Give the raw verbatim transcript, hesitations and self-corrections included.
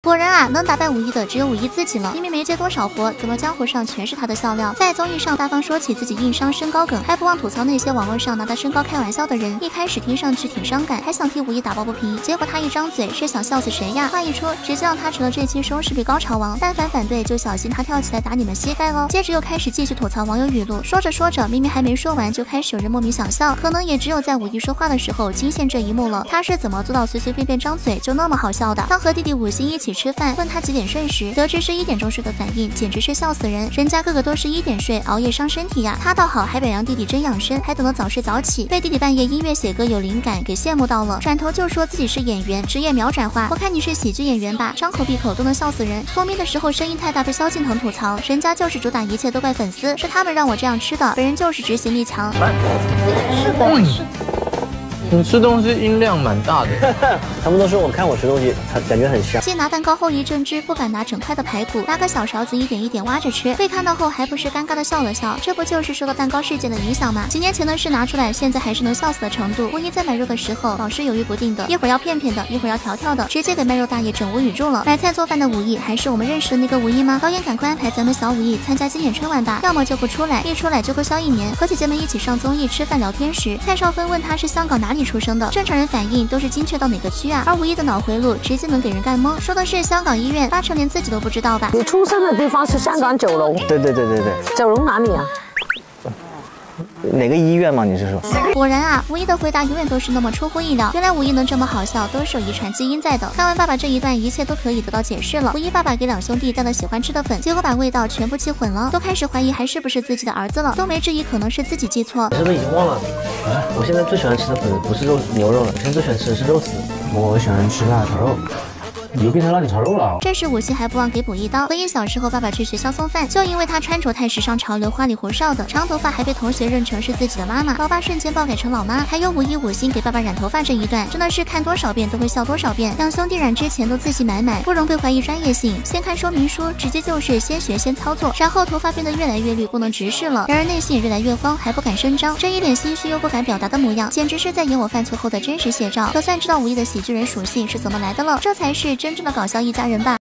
果然啊，能打败武艺的只有武艺自己了。明明没接多少活，怎么江湖上全是他的笑料？在综艺上大方说起自己硬伤身高梗，还不忘吐槽那些网络上拿他身高开玩笑的人。一开始听上去挺伤感，还想替武艺打抱不平，结果他一张嘴是想笑死谁呀？话一出，直接让他成了这期收视率高潮王。但凡反对，就小心他跳起来打你们膝盖喽。接着又开始继续吐槽网友语录，说着说着，明明还没说完，就开始有人莫名想笑。可能也只有在武艺说话的时候惊现这一幕了。他是怎么做到随随便便张嘴就那么好笑的？当和弟弟五星一起吃饭，问他几点睡时，得知是一点钟睡的反应，简直是笑死人。人家个个都是一点睡，熬夜伤身体呀。他倒好，还表扬弟弟真养生，还懂得早睡早起，被弟弟半夜音乐写歌有灵感给羡慕到了。转头就说自己是演员，职业秒转化。我看你是喜剧演员吧，张口闭口都能笑死人。说明的时候声音太大被萧敬腾吐槽，人家就是主打一切都怪粉丝，是他们让我这样吃的，本人就是执行力强。 是的，是的。你吃东西音量蛮大的， 他们都说我看我吃东西，他感觉很香。 先拿蛋糕后一阵汁，不敢拿整块的排骨，拿个小勺子一点一点挖着吃。被看到后还不是尴尬的笑了笑，这不就是受到蛋糕事件的影响吗？几年前的事拿出来，现在还是能笑死的程度。吴一在买肉的时候老是犹豫不定的，一会儿要片片的，一会儿要条条的，直接给卖肉大爷整无语住了。买菜做饭的武艺还是我们认识的那个武艺吗？导演赶快安排咱们小武艺参加今年春晚吧，要么就不出来，一出来就会消一年。和姐姐们一起上综艺吃饭聊天时，蔡少芬问他是香港哪里出生的，正常人反应都是精确到哪个区啊，而武艺的脑回路直接能给人干懵，说的是香港医院，八成连自己都不知道吧？ 你出生的地方是香港九龙， 对对对对对， 九龙哪里啊？ 哪个医院吗？你是说？ 果然啊，武艺的回答永远都是那么出乎意料。原来武艺能这么好笑，都是有遗传基因在的。看完爸爸这一段，一切都可以得到解释了。武艺爸爸给两兄弟带了喜欢吃的粉，结果把味道全部记混了，都开始怀疑还是不是自己的儿子了，都没质疑可能是自己记错。 你是不是已经忘了？啊，我现在最喜欢吃的粉不是肉牛肉了，我现在最喜欢吃的是肉丝。 我喜欢吃辣炒肉。你又变成辣条炒肉了。 这时武戏还不忘给补一刀。回忆小时候，爸爸去学校送饭，就因为他穿着太时尚潮流，花里胡哨的长头发，还被同学认成是自己的妈妈。老爸瞬间爆改成老妈。还有武艺五星给爸爸染头发这一段，真的是看多少遍都会笑多少遍。两兄弟染之前都自信满满，不容被怀疑专业性。先看说明书，直接就是先学先操作，然后头发变得越来越绿，不能直视了。然而内心也越来越慌，还不敢声张，这一脸心虚又不敢表达的模样，简直是在演我犯错后的真实写照。可算知道武艺的喜剧人属性是怎么来的了，这才是真正的搞笑一家人吧。